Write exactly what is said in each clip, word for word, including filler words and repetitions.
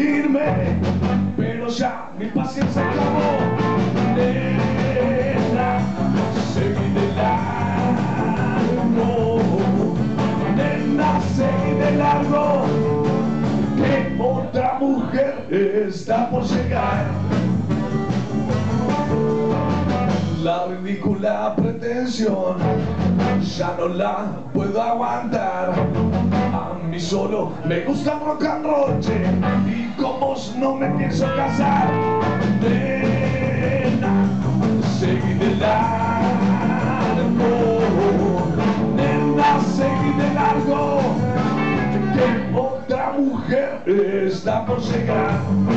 irme, pero ya mi paciencia acabó. Nena, seguí de largo. Nena, seguí de largo, que otra mujer está por llegar. La ridícula pretensión ya no la puedo aguantar. A mí solo me gusta el rock and roll, che, y con vos no me pienso casar. Nena, seguí de largo. Nena, seguí de largo, que otra mujer está por llegar.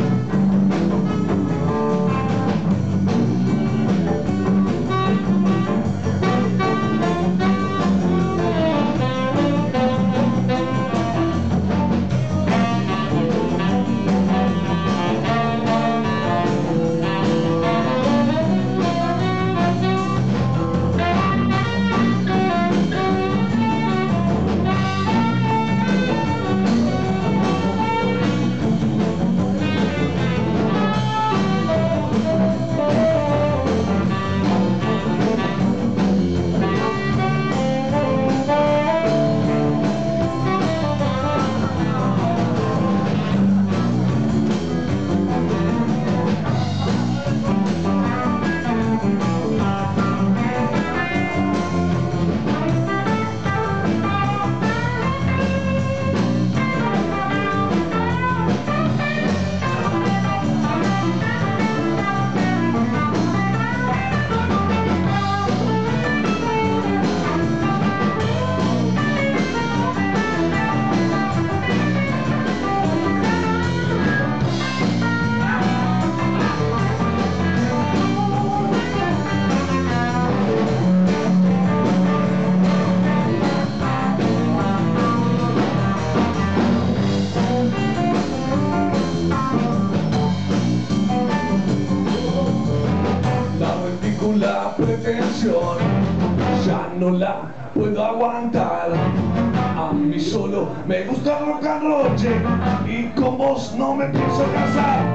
La pretensión ya no la puedo aguantar. A mí solo me gusta el rock and roll, che, y con vos no me pienso casar.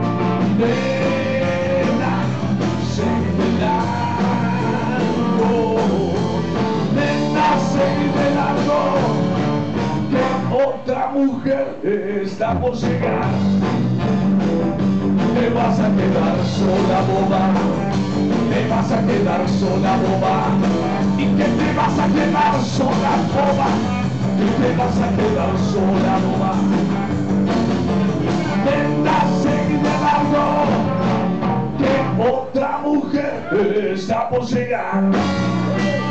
Nena, seguí de largo. Nena, seguí de largo, que otra mujer está por llegar. Te vas a quedar sola, boba. Te vas a quedar sola, boba. Y que te vas a quedar sola, boba. Y te vas a quedar sola, boba. Nena, seguí de largo, que otra mujer está por llegar.